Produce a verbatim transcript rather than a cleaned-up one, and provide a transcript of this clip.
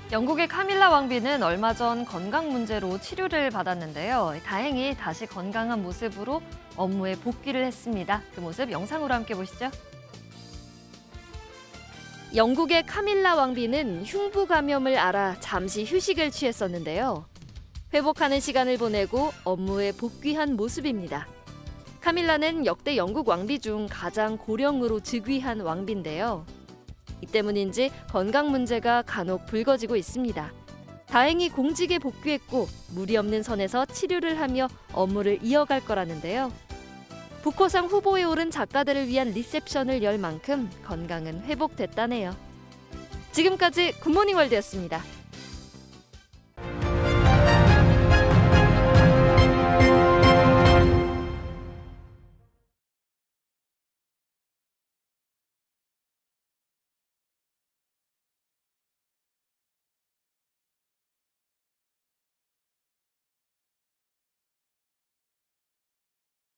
영국의 카밀라 왕비는 얼마 전 건강 문제로 치료를 받았는데요. 다행히 다시 건강한 모습으로 업무에 복귀를 했습니다. 그 모습 영상으로 함께 보시죠. 영국의 카밀라 왕비는 흉부 감염을 알아 잠시 휴식을 취했었는데요. 회복하는 시간을 보내고 업무에 복귀한 모습입니다. 카밀라는 역대 영국 왕비 중 가장 고령으로 즉위한 왕비인데요. 이 때문인지 건강 문제가 간혹 불거지고 있습니다. 다행히 공직에 복귀했고 무리 없는 선에서 치료를 하며 업무를 이어갈 거라는데요. 부커상 후보에 오른 작가들을 위한 리셉션을 열 만큼 건강은 회복됐다네요. 지금까지 굿모닝 월드였습니다.